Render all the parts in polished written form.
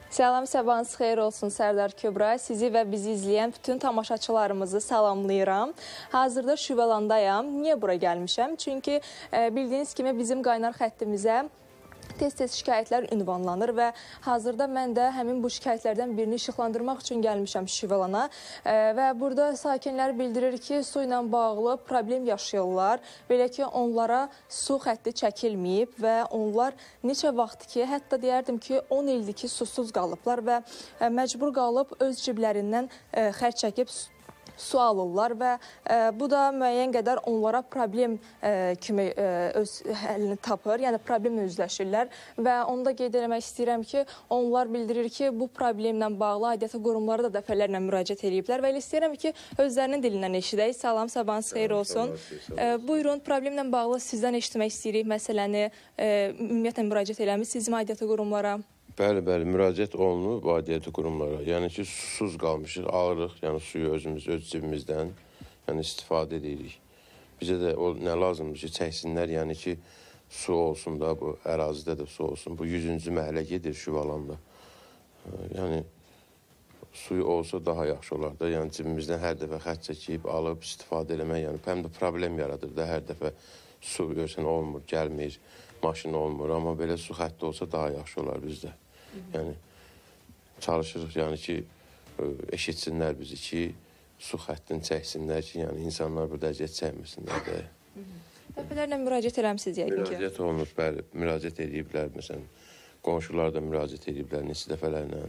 Salam, sabahınız xeyir olsun Sərdar Kübra. Sizi və bizi izləyən bütün tamaşaçılarımızı salamlayıram. Hazırda Şüvəlandayam. Niyə bura gəlmişəm? Çünki bildiyiniz kimi bizim qaynar xəttimizə tez-tez şikayətlər ünvanlanır və hazırda mən də həmin bu şikayətlərdən birini işıqlandırmaq üçün gəlmişəm Şüvəlana. Və burada sakinlər bildirir ki, su ilə bağlı problem yaşayırlar. Belə ki, onlara su xətti çəkilməyib və onlar neçə vaxt ki, hətta deyərdim ki, 10 ildir ki, susuz qalıblar və məcbur qalıb öz ciblərindən xərc çəkib su alırlar və bu da müəyyən qədər onlara problem kimi öz həllini tapır, yəni problemlə üzləşirlər və onu da qeyd eləmək istəyirəm ki, onlar bildirir ki, bu problemlə bağlı aidiyyatı qurumlara da dəfələrlə müraciət ediblər və elə istəyirəm ki, özlərinin dilindən eşidək. Salam, sabahınız xeyir olsun. Buyurun, problemlə bağlı sizdən eşitmək istəyirik məsələni, ümumiyyətlə müraciət eləmişsiniz aidiyyatı qurumlara? Bəli, müraciət olunur bu aidiyyatı qurumlara. Yəni ki, susuz qalmışıq, alırıq, yəni suyu özümüz, öz cibimizdən yəni istifadə edirik. Bizə də o nə lazımdır ki, çəksinlər, yəni ki, su olsun da, bu ərazidə də su olsun. Bu 100-cü məhəllə gedir Şüvəlanda. Yəni, suyu olsa daha yaxşı olar da, yəni cibimizdən hər dəfə xərc çəkib, alıb, istifadə eləmək, yəni həm də problem yaradır da, hər dəfə su görsən olmur, gəlmir, maşın olmur, amma belə su xətti olsa daha yaxşı olar bizdə. Yəni, çalışırıq, yəni ki, eşitsinlər bizi ki, su xəttini çəksinlər ki, yəni insanlar burada əziyyət çəkməsinlər də. Dəfələrlə müraciət eləmişsiniz yəqin ki? Müraciət olunur, bəli, müraciət ediblər, məsələn, qonşular da müraciət ediblər neçə dəfələrlə.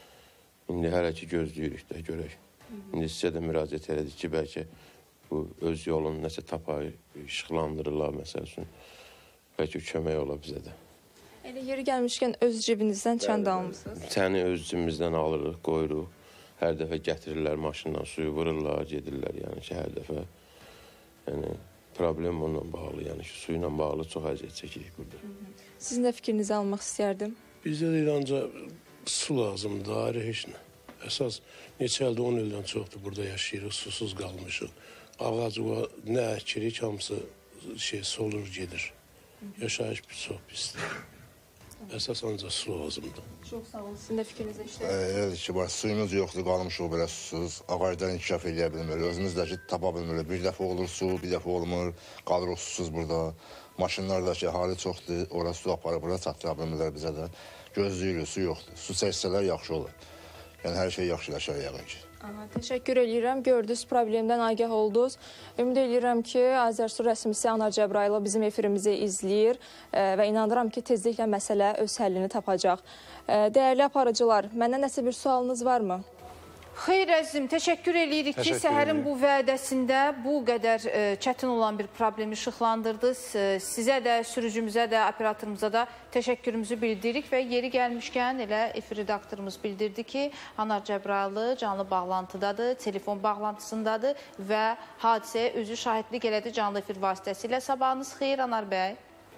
İndi hələ ki, gözləyirik də, görək. İndi sizə də müraciət elədik ki, bəlkə bu öz yolunu nəsə tapar, işıqlandırırlar, məsəl üçün. Bəlkə kömək ola bizə də. Elə yeri gəlmişkən öz cibinizdən çənd almışsınız? Çəni öz cibimizdən alırıq, qoyuruq. Hər dəfə gətirirlər maşından, suyu vururlar, gedirlər, yəni ki, hər dəfə. Yəni, problem onunla bağlı, yəni ki, su ilə bağlı çox əziyyət çəkirik burada. Sizin də fikrinizi almaq istəyərdim. Bizdə deyil, ancaq su lazımdır, ayrı heç nə. Əsas neçə ildə 10 ildən çoxdur burada yaşayırıq, susuz qalmışıq. Ağac, nə əkirik, hamısı solur gedir. Yaşayış çox pisdir. Əsas ancaq su lazımdır. Çox sağ olun. Sizin də fikrinizi işləyək. Elədir ki, suyumuz yoxdur, qalmışıq belə susuz. Ağacdan inkişaf edə bilmirik. Özümüz də ki, tapa bilmirik. Bir dəfə olur su, bir dəfə olmur. Qalırıq susuz burada. Maşınlar da ki, hali çoxdur. Ora su aparır, bura çatdıra bilmirlər bizə də. Gözləyirik, su yoxdur. Su çəksələr yaxşı olur. Yəni, hər şey yaxşılaşar yəqin ki. Təşəkkür edirəm. Gördünüz, problemdən agah oldunuz. Ümid edirəm ki, Azərsu rəsmisi Anar Cəbraylı bizim efirimizi izləyir və inanıram ki, tezliklə məsələ öz həllini tapacaq. Dəyərli aparıcılar, məndən nəsə bir sualınız varmı? Xeyr əzizim, təşəkkür edirik ki, səhərin bu vədəsində bu qədər çətin olan bir problemi işıqlandırdınız. Sizə də, sürücümüzə də, operatorumuza da təşəkkürümüzü bildiririk və yeri gəlmişkən elə efir redaktorumuz bildirdi ki, Anar Cəbraylı canlı bağlantıdadır, telefon bağlantısındadır və hadisəyə özü şahidlik elədi canlı efir vasitəsilə. Sabahınız xeyir, Anar bəy.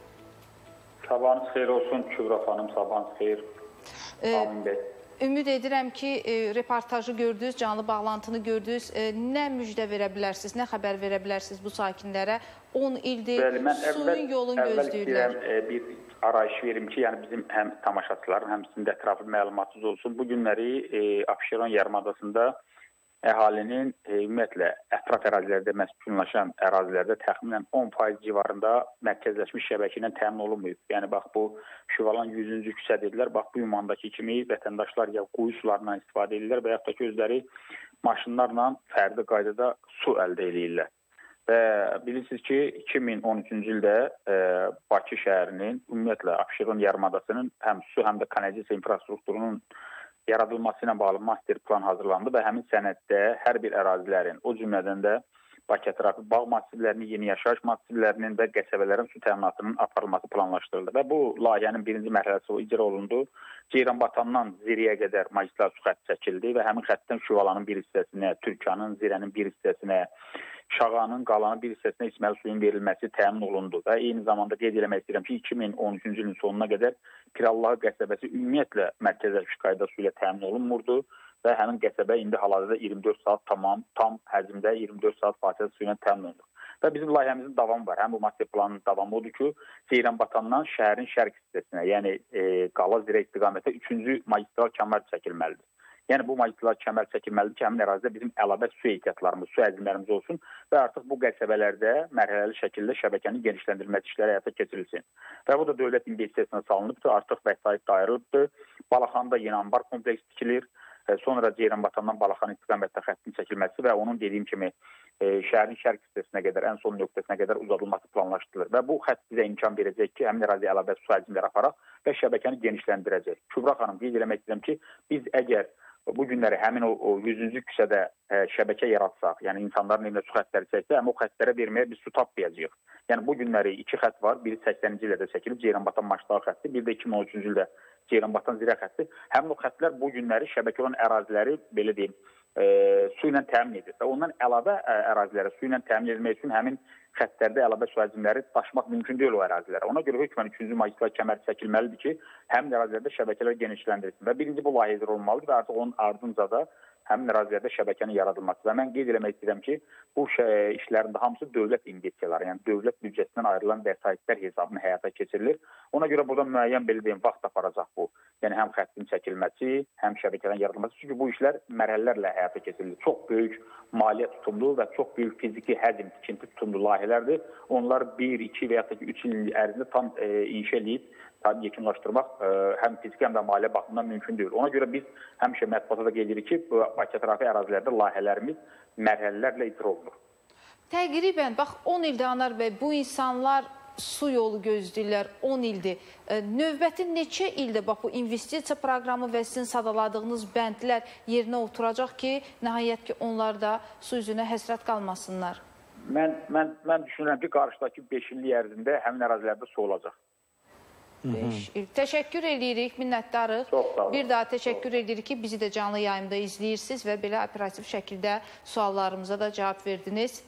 Sabahınız xeyir olsun, Kübra xanım, sabahınız xeyir, Amin bəy. Ümid edirəm ki, reportajı gördünüz, canlı bağlantını gördünüz. Nə müjdə verə bilərsiniz, nə xəbər verə bilərsiniz bu sakinlərə? 10 ildir suyun yolun gözləyirlər. Əvvəl bir arayış verim ki, yəni bizim həm tamaşaçıların, həm sizin də ətraflı məlumatınız olsun. Bu günləri Abşeron yarımadasında əhalinin ümumiyyətlə ətraf ərazilərdə məskunlaşan ərazilərdə təxminən 10% civarında mərkəzləşmiş şəbəkə ilə təmin olunmayıb. Yəni, bax, bu Şüvəlan 100-cü küçə dedilər. Bax, bu ümandakı kimi vətəndaşlar ya quyu sularından istifadə edirlər və yaxud da ki, özləri maşınlarla fərdi qaydada su əldə edirlər. Və bilirsiniz ki, 2013-cü ildə Bakı şəhərinin, ümumiyyətlə Abşeron yarımadasının həm su, həm də kanalizasiya infrastrukturunun yaradılması ilə bağlı master plan hazırlandı və həmin sənəddə hər bir ərazilərin, o cümlədən də Bakı ətrafı bağ massivlərinin, yeni yaşayış massivlərinin və qəsəbələrin su təminatının aparılması planlaşdırıldı. Və bu layihənin birinci mərhələsi icra olundu. Ceyranbatandan Zirəyə qədər magistral su xətti çəkildi və həmin xətdən Şüvəlanın bir hissəsinə, Türkanın, Zirənin bir hissəsinə, Şağanın qalanı bir hissəsinə içməli suyun verilməsi təmin olundu və eyni zamanda qeyd eləmək istəyirəm ki, 2013-cü ilin sonuna qədər Pirallahı qəsəbəsi ümumiyyətlə mərkəzləşmiş qayda su ilə təmin olunmurdu və həmin qəsəbə indi hal-hazırda 24 saat tam həcmdə 24 saat fasilə su ilə təmin olunur. Və bizim layihəmizin davamı var. Həm bu master planın davamı odur ki, Ceyranbatandan şəhərin şərq hissəsinə, yəni Qala Zirə istiqamətə 3-cü magistral kəmər çəkilməlidir. Yəni bu magistral kəmər çəkilməlidir ki, həmin ərazidə bizim əlavə su ehtiyatlarımız, su həcmlərimiz olsun və artıq bu qəsəbələrdə mərhələli şəkildə şəbəkənin genişləndirilməsi işləri həyata keçirilsin. Və bu da dövlət investisiyasinə salınıbdır, artıq vəsait də ayrılıbdır. Balaxanda yeni ambar kompleks tikilir. Sonra Ceyranbatandan Balaxan istiqamətdə xəttin çəkilməsi və onun dediyim kimi şəhərin şərq hissəsinə qədər, ən son nöqtəsinə qədər uzadılması planlaşdırılır. Və bu xətt bizə imkan verəcək ki, həmin əraziyə əlavə su həcmləri aparaq və şəbəkəni genişləndirəcək. Kübra xanım, qeyd eləmək istəyirəm ki, biz əgər bu günləri həmin o 100-cü küçədə şəbəkə yaratsaq, yəni insanların evinə su xəttləri çəksə, həm o xəttlərə verməyə biz su tapmayacağıq. Yəni bu günləri 2 xətt var, biri 80-ci ildə çəkilib, Ceyranbatan Maçdağ xətti, bir də 2013-cü ildə Ceyranbatan Zirə xətti. Həmin o xəttlər bu günləri şəbəkə olan əraziləri, belə deyim, su ilə təmin edir və ondan əlavə ərazilərə su ilə təmin edilmək üçün həmin xəttlərdə əlavə su həcmləri daşımaq mümkün deyil o ərazilərə. Ona görə hökmən 3-cü magistral kəmər çəkilməlidir ki, həmin ərazilərdə şəbəkələr genişləndirilsin və birinci bu layihə olmalıdır və artıq onun ardınca da həmin ərazilərdə şəbəkənin yaradılması. Və mən qeyd eləmək istəyirəm ki, bu işlərin də hamısı dövlət investisiyaları, yəni dövlət büdcəsindən ayrılan vəsaitlər hesabına həyata keçirilir. Ona görə burada müəyyən belə deyim, vaxt aparacaq bu. Yəni həm xəttin çəkilməsi, həm şəbəkələrin yaradılması. Çünki bu işlər mərhələlərlə həyata keçirilir. Çox böyük maliyyə tutumlu və çox böyük fiziki həcm, tikinti tutumlu layihələrdir. Onlar 1, 2 və ya da 3 il ərzində tam inşa edib, tam yekunlaşdırmaq həm fiziki, həm də maliyyə baxımından mümkün deyil. Ona görə biz həmişə mətbuata da qeyd edirik ki, Bakı ətrafı ərazilərdə layihələrimiz mərhələlərlə icra olunur. Təqribən, bax 10 ildir Anar bəy, bu insanlar su yolu gözləyirlər, 10 ildir. Növbəti neçə ildə bax bu investisiya proqramı və sizin sadaladığınız bəndlər yerinə oturacaq ki, nəhayət ki, onlar da su üzünə həsrət qalmasınlar? Mən düşünürəm ki, qarşıdakı 5 illik ərzində həmin ərazilərdə su olacaq. 5 il. Təşəkkür edirik, minnətdarıq. Bir daha təşəkkür edirik ki, bizi də canlı yayımda izləyirsiniz və belə operativ şəkildə suallarımıza da cavab verdiniz.